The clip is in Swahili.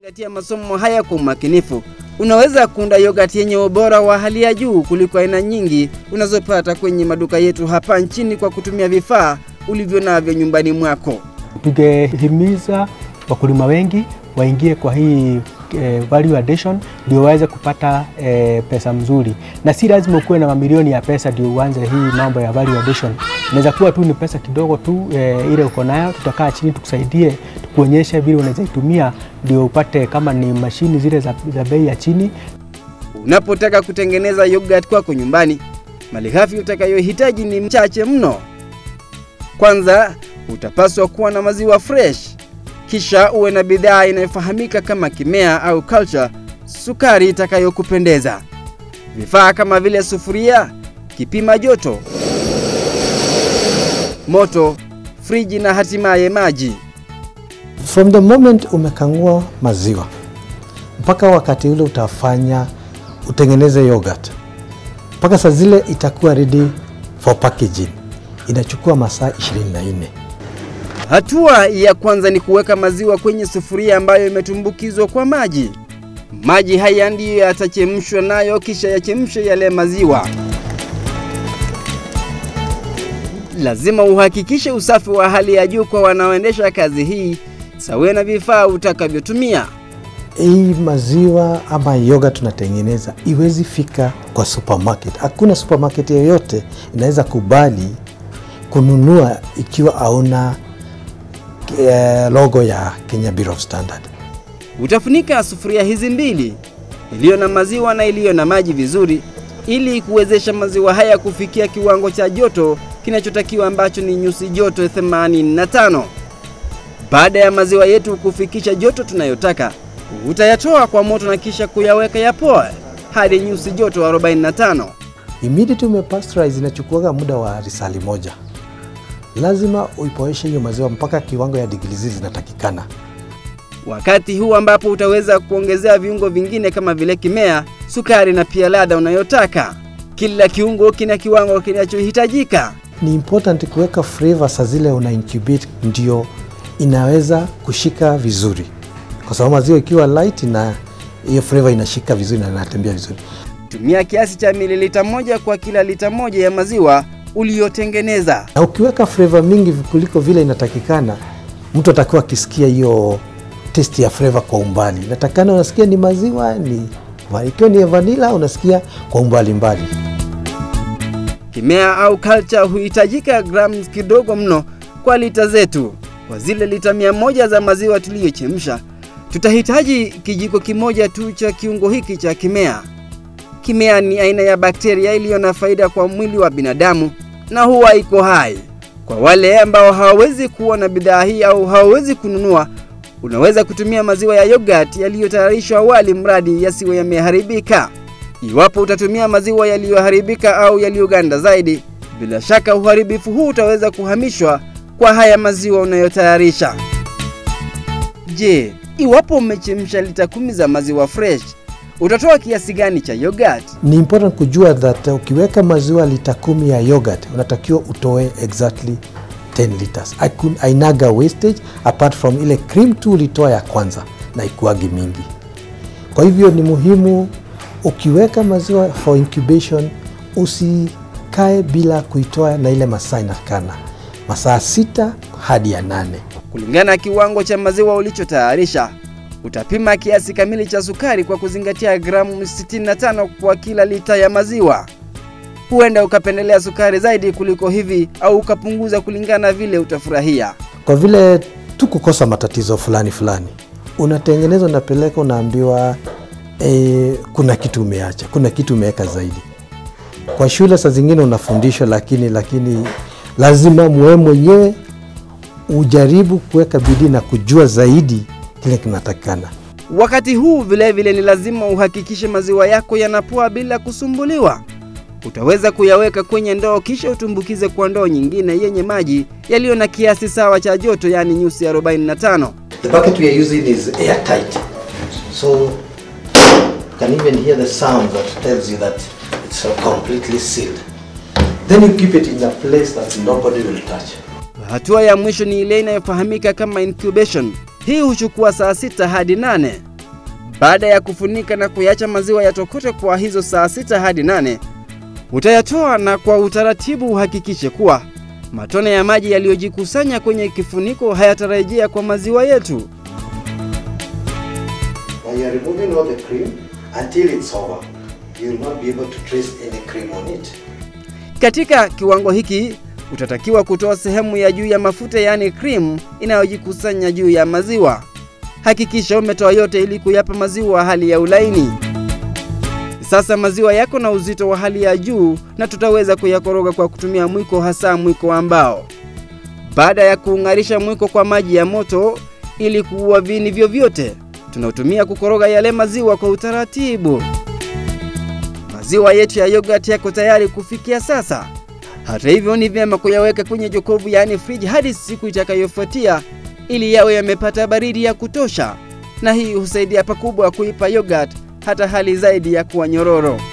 Katika masomo haya kwa umakinifu, unaweza kuunda yogurt yenye ubora wa hali ya juu kuliko aina nyingi unazopata kwenye maduka yetu hapa nchini kwa kutumia vifaa ulivyo navyo nyumbani mwako. Tungehimiza wakulima wengi waingie kwa hii value addition ndio waweze kupata pesa mzuri. Na si lazima ukuwe na mamilioni ya pesa ndio uanze hii mambo ya value addition. Inaweza kuwa tu ni pesa kidogo tu ile uko nayo, tutakaa chini tukusaidie, tukuonyeshe vile unaweza itumia ndio upate kama ni mashini zile za bei ya chini. Unapotaka kutengeneza yogurt kwako nyumbani, malighafi utakayohitaji ni mchache mno. Kwanza, utapaswa kuwa na maziwa fresh. Kisha uwe na bidhaa inayofahamika kama kimea au culture, sukari itakayokupendeza. Vifaa kama vile sufuria, kipima joto, moto, friji na hatimaye maji. From the moment umekangua maziwa mpaka wakati ule utafanya utengeneze yogurt, mpaka saa zile itakuwa ready for packaging, inachukua masaa 24. Hatua ya kwanza ni kuweka maziwa kwenye sufuria ambayo imetumbukizwa kwa maji. Maji haya ndiyo yatachemshwa nayo kisha yachemshe yale maziwa. Lazima uhakikishe usafi wa hali ya juu kwa wanaoendesha kazi hii, sawa na vifaa utakavyotumia. Hii maziwa ama yogurt tunatengeneza iwezi fika kwa supermarket. Hakuna supermarket yoyote inaweza kubali kununua ikiwa hauna logo ya Kenya Bureau of Standard. Utafunika sufuria hizi mbili, iliyo na maziwa na iliyo na maji vizuri, ili kuwezesha maziwa haya kufikia kiwango cha joto kinachotakiwa ambacho ni nyuzi joto 85. Baada ya maziwa yetu kufikisha joto tunayotaka, utayatoa kwa moto na kisha kuyaweka yapoe hadi nyuzi joto 45. Immediately umepasteurize inachukua muda wa risali moja. Lazima uipoeshe hiyo maziwa mpaka kiwango ya degree zinatakikana. Wakati huu ambapo utaweza kuongezea viungo vingine kama vile kimea, sukari na pia ladha unayotaka. Kila kiungo kina kiwango kinachohitajika. Ni important kuweka flavor saa zile una incubate ndio inaweza kushika vizuri. Kwa sababu maziwa ikiwa light na hiyo flavor inashika vizuri na inatembea vizuri. Tumia kiasi cha mililita 1 kwa kila lita 1 ya maziwa uliyotengeneza. Na ukiweka flavor mingi kuliko vile inatakikana, mtu atakuwa akisikia hiyo taste ya flavor kwa umbali. Inatakana unasikia ni maziwa, ikiwa ni vanilla unasikia kwa umbali mbali. Kimea au culture huhitajika grams kidogo mno kwa lita zetu. Kwa zile lita 100 za maziwa tuliyochemsha, tutahitaji kijiko kimoja tu cha kiungo hiki cha kimea. Kimea ni aina ya bakteria iliyo na faida kwa mwili wa binadamu na huwa iko hai. Kwa wale ambao hawawezi kuona bidhaa hii au hawawezi kununua, unaweza kutumia maziwa ya yogurt yaliyotayarishwa awali mradi yasiwe yameharibika. Iwapo utatumia maziwa yaliyoharibika au yaliyoganda zaidi, bila shaka uharibifu huu utaweza kuhamishwa kwa haya maziwa unayotayarisha. Je, iwapo umechemsha lita 10 za maziwa fresh, utatoa kiasi gani cha yogurt? Ni important kujua that ukiweka maziwa lita 10 ya yogurt, unatakiwa utoe exactly 10 liters. Ainaga wastage apart from ile cream tu ulitoa ya kwanza na ikuagi mingi. Kwa hivyo ni muhimu ukiweka maziwa for incubation usikae bila kuitoa na ile masaa inakana. Masaa 6 hadi ya 8. Kulingana na kiwango cha maziwa ulichotayarisha, utapima kiasi kamili cha sukari kwa kuzingatia gramu 65 kwa kila lita ya maziwa. Huenda ukapendelea sukari zaidi kuliko hivi au ukapunguza kulingana vile utafurahia. Kwa vile tu kukosa matatizo fulani, unatengeneza unapeleka unaambiwa kuna kitu umeacha, kuna kitu umeweka zaidi. Kwa shule saa zingine unafundishwa lakini lazima muwe mwenyewe ujaribu kuweka bidii na kujua zaidi kile kinatakikana. Wakati huu vile ni lazima uhakikishe maziwa yako yanapoa bila kusumbuliwa. Utaweza kuyaweka kwenye ndoo kisha utumbukize kwa ndoo nyingine yenye maji yaliyo na kiasi sawa cha joto, yani nyuzi 45. The bucket we are using is airtight. So you can even hear the sound that tells you that it's completely sealed. Then you keep it in a place that nobody will touch. Hatua ya mwisho ni ile inayofahamika kama incubation. Hii huchukua saa 6 hadi 8. Baada ya kufunika na kuyacha maziwa yatokote kwa hizo saa 6 hadi 8, utayatoa na kwa utaratibu uhakikishe kuwa matone ya maji yaliyojikusanya kwenye kifuniko hayatarejea kwa maziwa yetu. When you are removing all the cream until it's over, you will not be able to trace any cream on it. Katika kiwango hiki utatakiwa kutoa sehemu ya juu ya mafuta, yani cream, inayojikusanya juu ya maziwa. Hakikisha umetoa yote ili kuyapa maziwa hali ya ulaini. Sasa maziwa yako na uzito wa hali ya juu, na tutaweza kuyakoroga kwa kutumia mwiko, hasa mwiko wa mbao. Baada ya kuungarisha mwiko kwa maji ya moto ili kuua viini vyovyote, tunautumia kukoroga yale maziwa kwa utaratibu. Maziwa yetu ya yogurt yako tayari kufikia sasa. Hata hivyo ni vyema kuyaweka kwenye jokovu, yani fridge, hadi siku itakayofuatia ili yawe yamepata baridi ya kutosha, na hii husaidia pakubwa kuipa yogurt hata hali zaidi ya kuwa nyororo.